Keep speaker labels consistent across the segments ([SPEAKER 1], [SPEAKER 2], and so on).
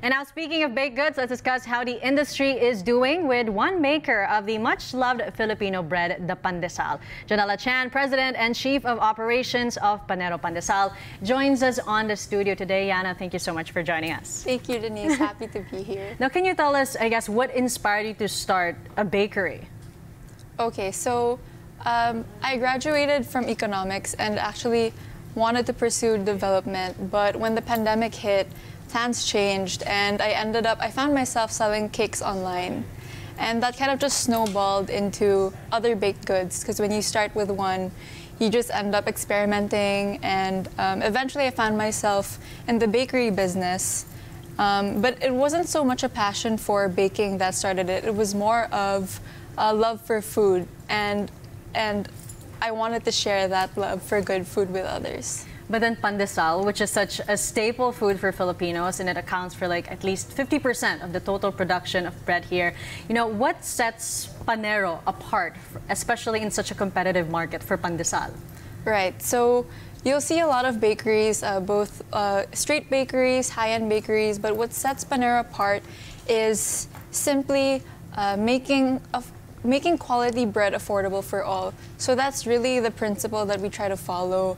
[SPEAKER 1] And now, speaking of baked goods, let's discuss how the industry is doing with one maker of the much-loved Filipino bread, the Pandesal. Janela Chan, President and Chief of Operations of Panero Pandesal, joins us on the studio today. Yana, thank you so much for joining us.
[SPEAKER 2] Thank you, Denise. Happy to be here.
[SPEAKER 1] Now, can you tell us, I guess, what inspired you to start a bakery?
[SPEAKER 2] Okay, so I graduated from economics and actually wanted to pursue development, but when the pandemic hit, plans changed, and I found myself selling cakes online. And that kind of just snowballed into other baked goods, because when you start with one, you just end up experimenting, and eventually I found myself in the bakery business. But it wasn't so much a passion for baking that started it. It was more of a love for food, and I wanted to share that love for good food with others.
[SPEAKER 1] But then Pandesal, which is such a staple food for Filipinos, and it accounts for like at least 50% of the total production of bread here. You know, what sets Panero apart, especially in such a competitive market for Pandesal?
[SPEAKER 2] Right. So you'll see a lot of bakeries, both street bakeries, high-end bakeries, but what sets Panero apart is simply making quality bread affordable for all. So that's really the principle that we try to follow.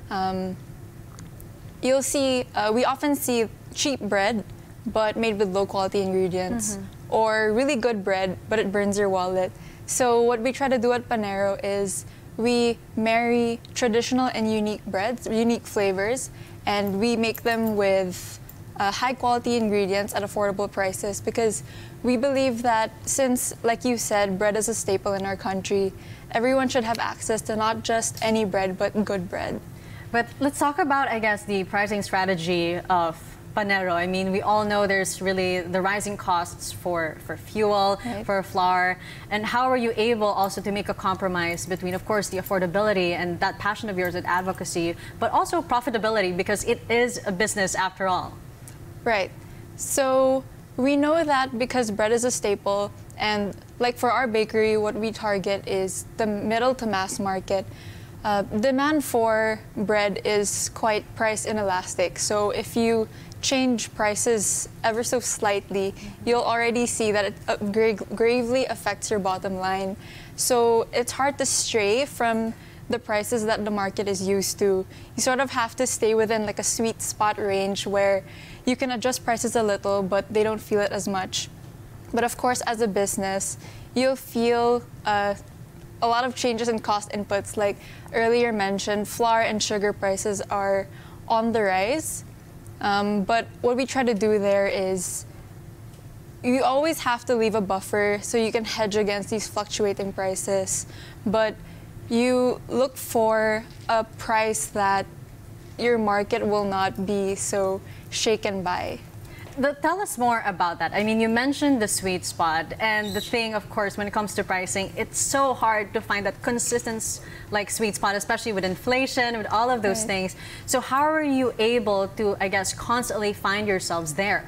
[SPEAKER 2] You'll see, we often see cheap bread, but made with low-quality ingredients, or really good bread, but it burns your wallet. So what we try to do at Panero is we marry traditional and unique breads, unique flavors, and we make them with high-quality ingredients at affordable prices, because we believe that since, like you said, bread is a staple in our country, everyone should have access to not just any bread, but good bread.
[SPEAKER 1] But let's talk about, I guess, the pricing strategy of Panero. I mean, we all know there's really the rising costs for fuel,
[SPEAKER 2] right,
[SPEAKER 1] for flour. And how are you able also to make a compromise between, of course, the affordability and that passion of yours at advocacy, but also profitability, because it is a business after all?
[SPEAKER 2] Right. So we know that because bread is a staple, and like for our bakery, what we target is the middle to mass market. Demand for bread is quite price inelastic. So if you change prices ever so slightly, you'll already see that it gravely affects your bottom line. So it's hard to stray from the prices that the market is used to. You sort of have to stay within like a sweet spot range where you can adjust prices a little, but they don't feel it as much. But of course, as a business, you'll feel a lot of changes in cost inputs. Like earlier mentioned, flour and sugar prices are on the rise. But what we try to do there is you always have to leave a buffer so you can hedge against these fluctuating prices. But you look for a price that your market will not be so shaken by.
[SPEAKER 1] Tell us more about that. I mean, you mentioned the sweet spot, and the thing, of course, when it comes to pricing, it's so hard to find that consistent, like, sweet spot, especially with inflation, with all of those things. So how are you able to, I guess, constantly find yourselves there?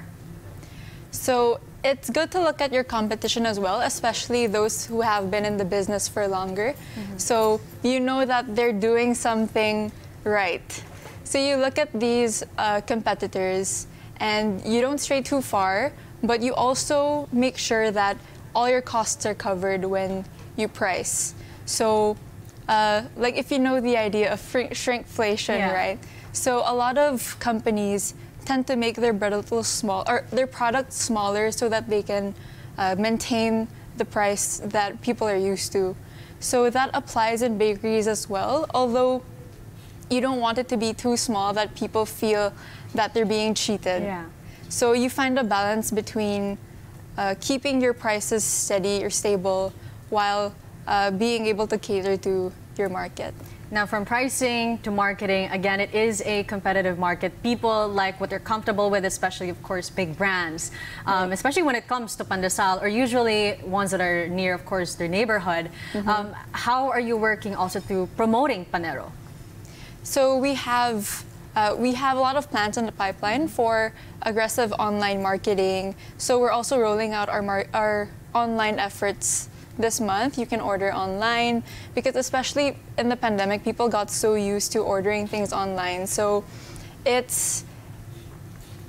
[SPEAKER 2] So it's good to look at your competition as well, especially those who have been in the business for longer. So you know that they're doing something right. So you look at these competitors, and you don't stray too far, but you also make sure that all your costs are covered when you price. So, like if you know the idea of shrinkflation, right? So a lot of companies tend to make their bread a little small, or their product smaller, so that they can maintain the price that people are used to. So that applies in bakeries as well, although you don't want it to be too small that people feel that they're being cheated. So you find a balance between keeping your prices steady or stable while being able to cater to your market.
[SPEAKER 1] Now, from pricing to marketing, again, it is a competitive market. People like what they're comfortable with, especially, of course, big brands. Especially when it comes to Pandesal, or usually ones that are near, of course, their neighborhood. How are you working also to promoting Panero?
[SPEAKER 2] So we have a lot of plans in the pipeline for aggressive online marketing. So we're also rolling out our online efforts this month. You can order online, because especially in the pandemic, people got so used to ordering things online. So it's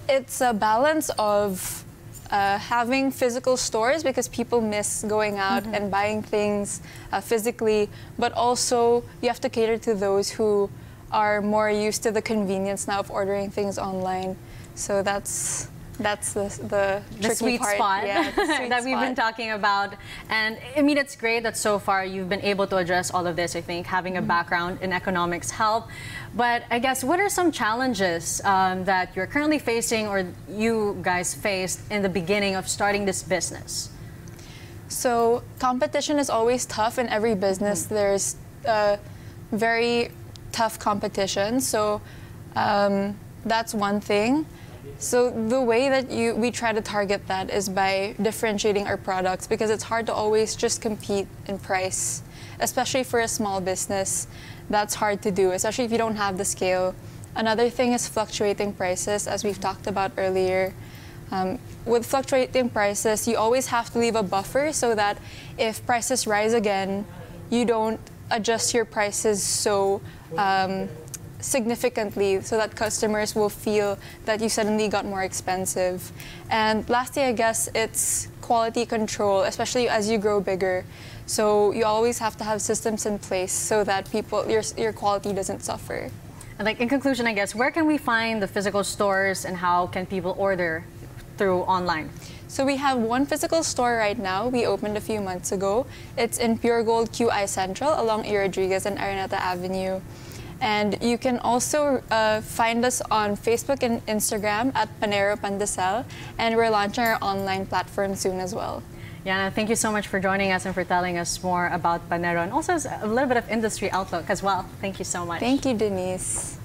[SPEAKER 2] It's a balance of having physical stores because people miss going out and buying things physically, but also you have to cater to those who are more used to the convenience now of ordering things online. So that's the tricky
[SPEAKER 1] sweet
[SPEAKER 2] part.
[SPEAKER 1] spot
[SPEAKER 2] Yeah, the sweet
[SPEAKER 1] that we've been
[SPEAKER 2] spot.
[SPEAKER 1] talking about. And I mean, it's great that so far you've been able to address all of this. I think having a background in economics help. But I guess, what are some challenges that you're currently facing or you guys faced in the beginning of starting this business?
[SPEAKER 2] So competition is always tough in every business. There's very tough competition. So that's one thing. So the way that we try to target that is by differentiating our products, because it's hard to always just compete in price, especially for a small business. That's hard to do, especially if you don't have the scale. Another thing is fluctuating prices, as we've talked about earlier. With fluctuating prices, you always have to leave a buffer so that if prices rise again, you don't adjust your prices so significantly so that customers will feel that you suddenly got more expensive. And lastly, I guess it's quality control, especially as you grow bigger. So you always have to have systems in place so that your quality doesn't suffer.
[SPEAKER 1] And like in conclusion, I guess, where can we find the physical stores and how can people order through online?
[SPEAKER 2] So we have one physical store right now. We opened a few months ago. It's in Pure Gold QI Central along E. Rodriguez and Araneta Avenue. And you can also find us on Facebook and Instagram at Panero Pandesal, and we're launching our online platform soon as well.
[SPEAKER 1] Yana, thank you so much for joining us and for telling us more about Panero and also a little bit of industry outlook as well. Thank you so much.
[SPEAKER 2] Thank you, Denise.